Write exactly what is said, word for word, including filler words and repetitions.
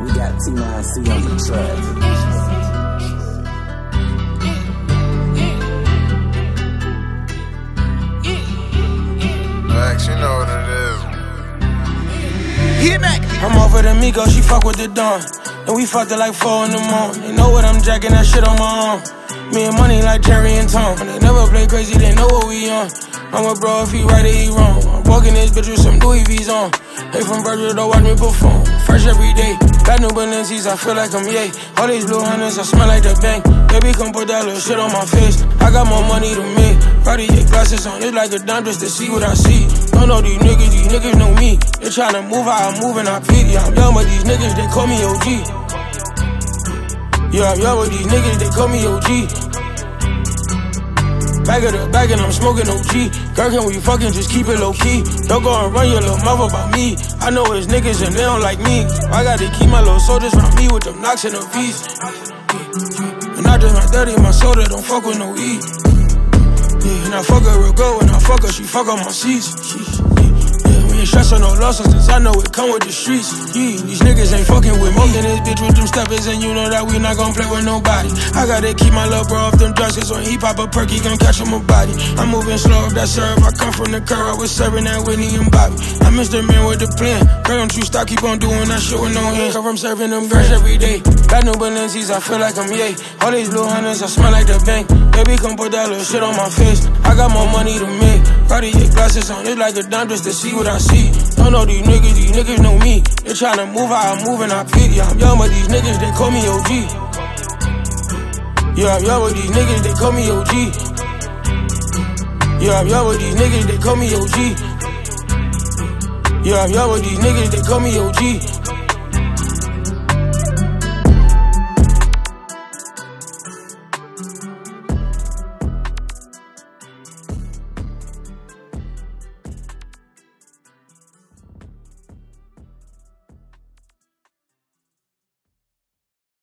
We got T nine C on the track. Max, you know what it is. Hit back. I'm off with Amigo, she fuck with the Dawn. And we fucked it like four in the morning. They know what I'm jacking, that shit on my arm. Me and money like Jerry and Tom. They never play crazy, they know what we on. I'm a bro if he right or he wrong. I'm walking this bitch with some Louis V's on. They from Virgil, don't watch me perform. Fresh every day, got new Balenci's, I feel like I'm yay. All these blue hunters, I smell like the bank. Baby, come put that little shit on my face. I got more money to make. Cardi get glasses on, it's like a dime just to see what I see. Don't know these niggas, these niggas know me. They tryna move how I move and I pity. Yeah, I'm young, but these niggas, they call me O G. Yeah, I'm young, but these niggas, they call me O G. Bag of the bag and I'm smoking O G. Girl, can we fucking just keep it low key? Don't go and run your little mouth about me. I know it's niggas and they don't like me. I gotta keep my little soldiers around me with them knocks and the V's. And I just my dirty, my soda, don't fuck with no E. Yeah, and I fuck her real good when I fuck her, she fuck on my seats. Stress on no losses, since I know it come with the streets. Yeah, these niggas ain't fucking with me. Smoking this bitch with them steppers, and you know that we not gon' play with nobody. I gotta keep my little bro off them drugs, cause when he pop a perk, he gon' catch him a body. I'm moving slow up that serve, I come from the curve, I was serving that Whitney and Bobby. I'm Mister Man with the plan. Girl, don't you stop, keep on doing that shit with no hands. Come from serving them girls every day. Got new Balenci's, I feel like I'm yay. All these blue hunters, I smell like the bank. Baby, come put that little shit on my face. I got more money to make. Cardi get glasses on, it's like a dime just to see what I see. Don't know these niggas, these niggas know me. They tryna move how I move and I pity. I'm young, but these niggas, they call me O G. Yeah, I'm young, but these niggas, they call me O G. Yeah, I'm young, but these niggas, they call me O G. Yeah, I'm young, but these niggas, they call me O G.